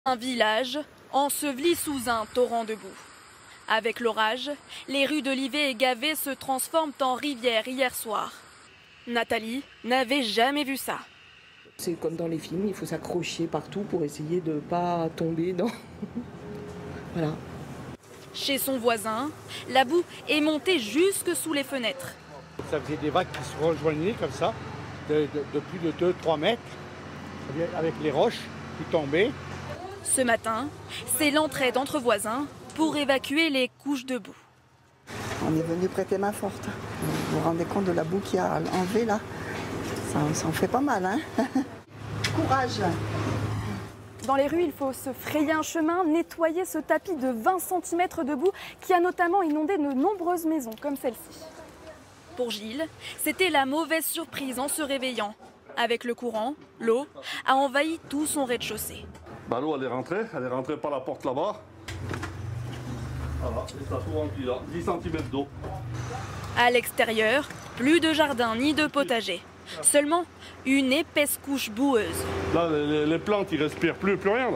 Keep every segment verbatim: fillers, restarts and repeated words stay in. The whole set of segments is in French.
Un village enseveli sous un torrent de boue. Avec l'orage, les rues d'Olivet et Gavet se transforment en rivière hier soir. Nathalie n'avait jamais vu ça. C'est comme dans les films, il faut s'accrocher partout pour essayer de ne pas tomber dans... Voilà. Chez son voisin, la boue est montée jusque sous les fenêtres. Ça faisait des vagues qui se rejoignaient comme ça, de, de, de plus de deux à trois mètres, avec les roches qui tombaient. Ce matin, c'est l'entraide entre voisins pour évacuer les couches de boue. On est venu prêter main forte. Vous vous rendez compte de la boue qui a enlevé là? Ça, ça en fait pas mal, hein? Courage! Dans les rues, il faut se frayer un chemin, nettoyer ce tapis de vingt centimètres de boue qui a notamment inondé de nombreuses maisons comme celle-ci. Pour Gilles, c'était la mauvaise surprise en se réveillant. Avec le courant, l'eau a envahi tout son rez-de-chaussée. Bah, l'eau elle est rentrée, elle est rentrée par la porte là-bas. Voilà, et ça a tout rempli là, dix centimètres d'eau. À l'extérieur, plus de jardin ni de potager. Seulement une épaisse couche boueuse. Là, les, les plantes, ils respirent plus, plus rien. Là.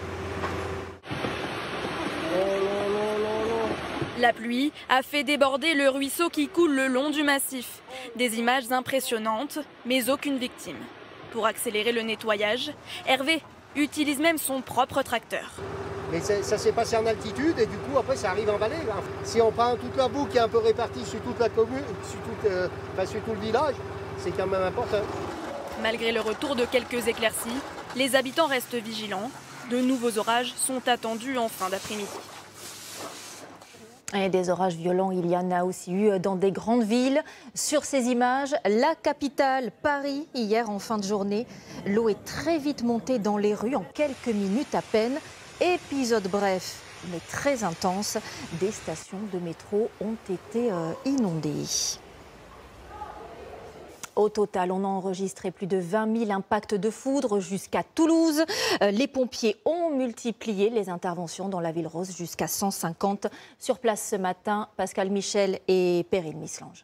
La pluie a fait déborder le ruisseau qui coule le long du massif. Des images impressionnantes, mais aucune victime. Pour accélérer le nettoyage, Hervé utilise même son propre tracteur. Mais ça, ça s'est passé en altitude et du coup après ça arrive en vallée. Là. Si on prend toute la boue qui est un peu répartie sur toute la commune, sur, toute, euh, enfin, sur tout le village, c'est quand même important. Malgré le retour de quelques éclaircies, les habitants restent vigilants. De nouveaux orages sont attendus en fin d'après-midi. Et des orages violents, il y en a aussi eu dans des grandes villes. Sur ces images, la capitale, Paris, hier en fin de journée. L'eau est très vite montée dans les rues en quelques minutes à peine. Épisode bref, mais très intense. Des stations de métro ont été euh, inondées. Au total, on a enregistré plus de vingt mille impacts de foudre jusqu'à Toulouse. Les pompiers ont multiplié les interventions dans la ville rose jusqu'à cent cinquante. Sur place ce matin, Pascal Michel et Perrine Mislange.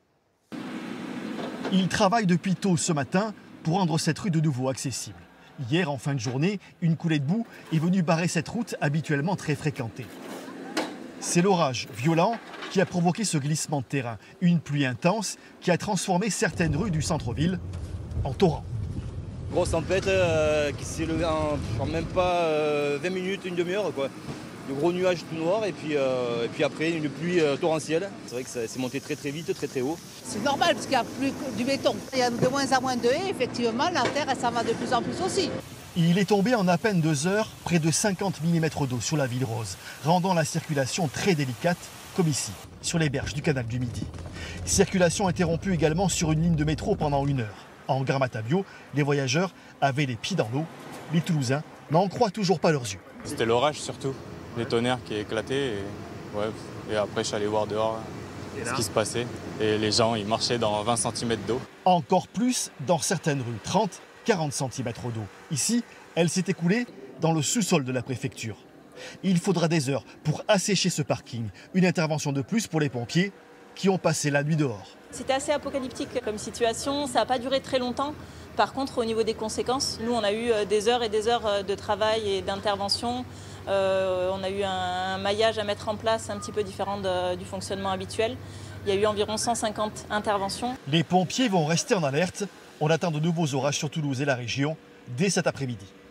Ils travaillent depuis tôt ce matin pour rendre cette rue de nouveau accessible. Hier, en fin de journée, une coulée de boue est venue barrer cette route habituellement très fréquentée. C'est l'orage violent qui a provoqué ce glissement de terrain. Une pluie intense qui a transformé certaines rues du centre-ville en torrent. Grosse tempête euh, qui s'est levée en, en même pas euh, vingt minutes, une demi-heure. De gros nuages tout noirs et puis, euh, et puis après une pluie euh, torrentielle. C'est vrai que ça s'est monté très très vite, très très haut. C'est normal parce qu'il n'y a plus du béton. Il y a de moins en moins de haies, effectivement, la terre elle s'en va de plus en plus aussi. Il est tombé en à peine deux heures près de cinquante millimètres d'eau sur la ville rose, rendant la circulation très délicate, comme ici, sur les berges du canal du Midi. Circulation interrompue également sur une ligne de métro pendant une heure. En Grammatavio, les voyageurs avaient les pieds dans l'eau. Les Toulousains n'en croient toujours pas leurs yeux. C'était l'orage surtout, les tonnerres qui éclataient. Et, ouais, et après, je suis allé voir dehors ce qui se passait. Et les gens, ils marchaient dans vingt centimètres d'eau. Encore plus dans certaines rues, trente, quarante centimètres d'eau. Ici, elle s'est écoulée dans le sous-sol de la préfecture. Il faudra des heures pour assécher ce parking. Une intervention de plus pour les pompiers qui ont passé la nuit dehors. C'était assez apocalyptique comme situation, ça n'a pas duré très longtemps. Par contre, au niveau des conséquences, nous on a eu des heures et des heures de travail et d'intervention. Euh, on a eu un maillage à mettre en place un petit peu différent de, du fonctionnement habituel. Il y a eu environ cent cinquante interventions. Les pompiers vont rester en alerte. On attend de nouveaux orages sur Toulouse et la région dès cet après-midi.